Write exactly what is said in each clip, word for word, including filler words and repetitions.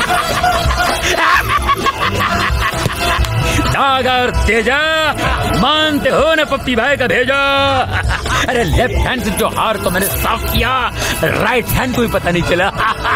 नागर तेजा, मानते हो ना पप्पी भाई का भेजा? अरे लेफ्ट हैंड से जो हार तो मैंने साफ किया, राइट हैंड को भी पता नहीं चला।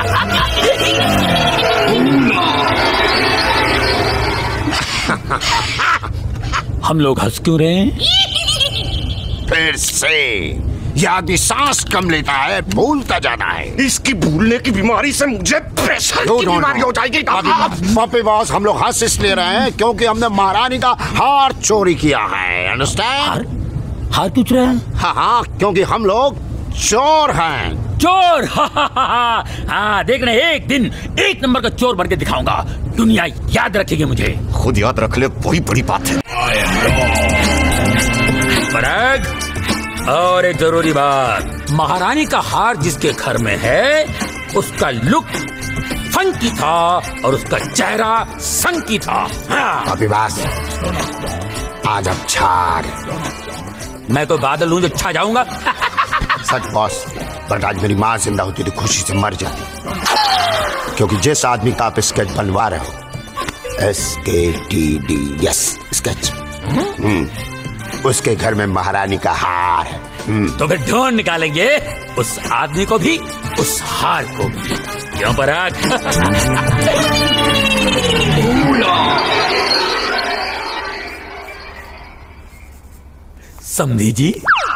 हम लोग हंस क्यों रहे हैं? फिर से ये आदमी सांस कम लेता है, भूलता जाना है। इसकी भूलने की बीमारी से मुझे प्रेशर की बीमारी हो जाएगी। पप्पी बॉस, हम लोग हंस इसलिए रहे हैं क्योंकि हमने महारानी का हार चोरी किया है। अंडरस्टैंड? हार क्यों चुराया? हाँ हाँ, क्योंकि हम लोग चोर हैं। चोर? हाँ, देखना एक दिन एक नंबर का चोर बन के दिखाऊंगा। दुनिया याद रखेगी मुझे। खुद याद रख ले, वही बड़ी बात है। पराग, और एक जरूरी बात, महारानी का हार जिसके घर में है उसका लुक फंकी था और उसका चेहरा संकी था। हाँ। पप्पी बॉस, आज अब छाड़। मैं तो बादल हूं जो छा जाऊंगा। सच बॉस, बट आज मेरी माँ जिंदा होती तो खुशी से मर जाती, क्योंकि जिस आदमी का आप स्केच बनवा रहे हो, एस के टी डी एस स्केच, उसके घर में महारानी का हार है। तो फिर ढूंढ निकालेंगे उस आदमी को भी, उस हार को भी। क्यों पराग? समझी जी,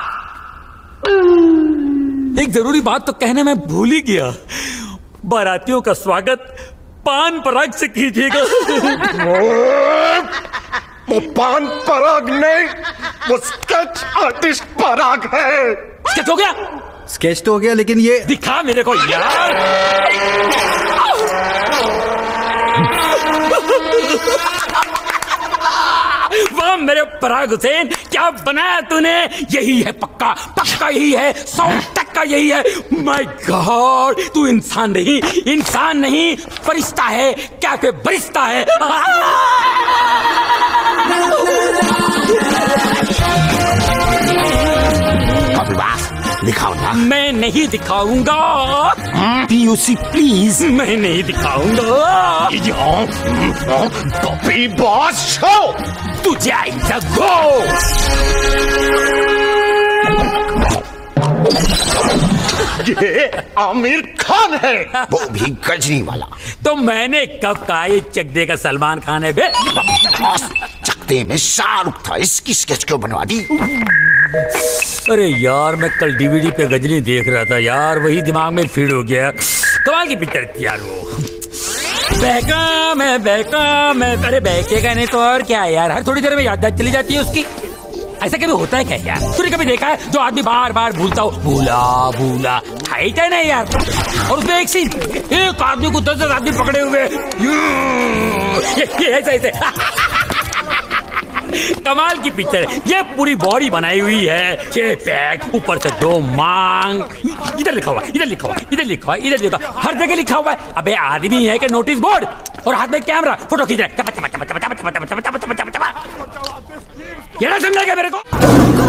एक जरूरी बात तो कहने में भूल ही गया। बारातियों का स्वागत पान पराग से कीजिएगा। वो पान पराग नहीं, वो स्केच आर्टिस्ट पराग है। स्केच हो गया? स्केच तो हो गया, लेकिन ये दिखा मेरे को यार। वाह मेरे पराग हुसैन, क्या बनाया तूने? यही है पक्का, पक्का यही है, सौ टक्का यही है। माय गॉड, तू इंसान नहीं, इंसान नहीं, फरिश्ता है, क्या पे बरिश्ता है। दिखाओ ना। मैं नहीं दिखाऊंगा। PUC please. मैं नहीं दिखाऊंगा। पप्पी बॉस शो, तू जाएगा गो। ये आमिर खान है, वो भी गजनी वाला। तो मैंने कब कहा ये चकदे का सलमान खान है बे? चकदे में शाहरुख था, इसकी स्केच क्यों बनवा दी? अरे यार, मैं कल डीवीडी पे गजनी देख रहा था यार, वही दिमाग में फीड हो गया। कमाल की पिक्चर थी यार वो। बहका मैं बहका मैं, अरे बहकेगा नहीं तो और क्या यार, हर थोड़ी देर में याददाश्त चली जाती है उसकी। ऐसा कभी होता है क्या यार? तूने कभी देखा है जो आदमी बार बार भूलता हो, भूला भूला है नहीं यार? और उसमें एक सीन, एक आदमी को दस दस आदमी पकड़े हुए, ये ऐसे ऐसे। कमाल की पिक्चर है ये, पूरी बॉडी बनाई हुई है, छह पैक, ऊपर से दो मांग। इधर लिखा हुआ, इधर लिखा हुआ, इधर लिखा हुआ, इधर लिखा, हर जगह लिखा हुआ है। अबे आदमी है कि नोटिस बोर्ड, और हाथ में कैमरा, फोटो खींच रहा है। ये ना समझा क्या मेरे को?